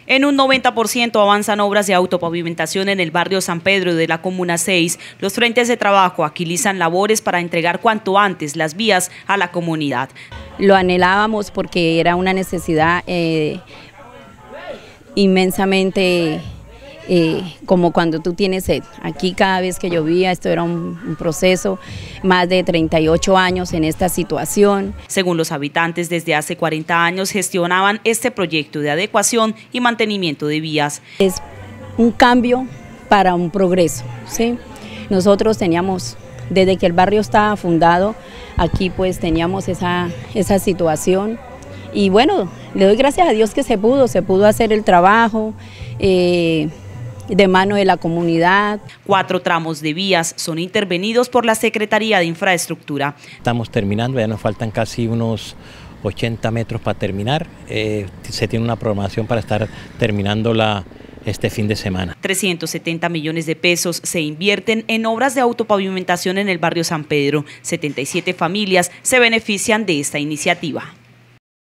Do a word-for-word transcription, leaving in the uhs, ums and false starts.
En un noventa por ciento avanzan obras de autopavimentación en el barrio San Pedro de la Comuna seis. Los frentes de trabajo agilizan labores para entregar cuanto antes las vías a la comunidad. Lo anhelábamos porque era una necesidad eh, inmensamente eh, como cuando tú tienes sed. Aquí cada vez que llovía, esto era un, un proceso, más de treinta y ocho años en esta situación. Según los habitantes, desde hace cuarenta años gestionaban este proyecto de adecuación y mantenimiento de vías. Es un cambio para un progreso, ¿sí? Nosotros teníamos, desde que el barrio estaba fundado, aquí pues teníamos esa, esa situación. Y bueno, le doy gracias a Dios que se pudo, se pudo hacer el trabajo eh, de mano de la comunidad. Cuatro tramos de vías son intervenidos por la Secretaría de Infraestructura. Estamos terminando, ya nos faltan casi unos ochenta metros para terminar. Eh, se tiene una programación para estar terminándola este fin de semana. trescientos setenta millones de pesos se invierten en obras de autopavimentación en el barrio San Pedro. setenta y siete familias se benefician de esta iniciativa.